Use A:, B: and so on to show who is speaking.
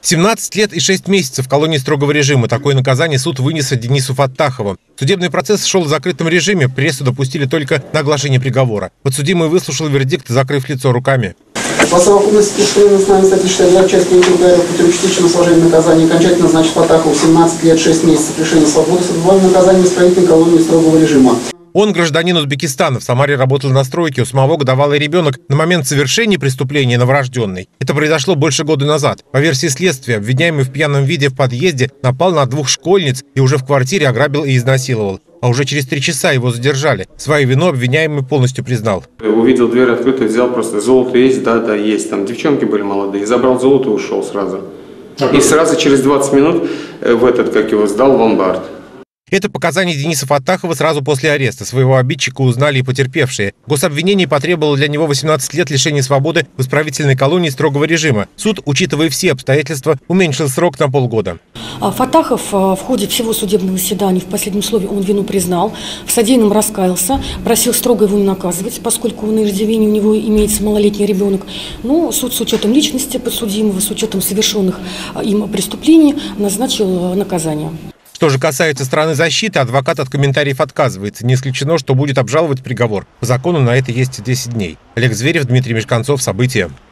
A: 17 лет и 6 месяцев в колонии строгого режима. Такое наказание суд вынес Денису Фаттахову. Судебный процесс шел в закрытом режиме. Прессу допустили только на оглашение приговора. Подсудимый выслушал вердикт, закрыв лицо руками.
B: По совокупности преступлений основания статьи 62 части 3 ГР путем частичного сложения наказания окончательно назначит Фаттахову 17 лет 6 месяцев лишения свободы с отбыванием наказания в исправительной колонии строгого режима.
A: Он гражданин Узбекистана. В Самаре работал на стройке. У самого годовалый ребенок на момент совершения преступления новорожденный. Это произошло больше года назад. По версии следствия, обвиняемый в пьяном виде в подъезде напал на 2 школьниц и уже в квартире ограбил и изнасиловал. А уже через 3 часа его задержали. Свою вину обвиняемый полностью признал.
C: Увидел дверь открытой, взял просто: золото есть? Да, есть. Там девчонки были молодые. Забрал золото и ушел сразу. И сразу через 20 минут сдал в ломбард.
A: Это показания Дениса Фаттахова сразу после ареста. Своего обидчика узнали и потерпевшие. Гособвинение потребовало для него 18 лет лишения свободы в исправительной колонии строгого режима. Суд, учитывая все обстоятельства, уменьшил срок на полгода.
D: Фаттахов в ходе всего судебного заседания в последнем слове он вину признал, в содеянном раскаялся, просил строго его не наказывать, поскольку на иждивении у него имеется малолетний ребенок. Но суд с учетом личности подсудимого, с учетом совершенных им преступлений назначил наказание.
A: Что же касается стороны защиты, адвокат от комментариев отказывается. Не исключено, что будет обжаловать приговор. По закону на это есть 10 дней. Олег Зверев, Дмитрий Мешканцов. События.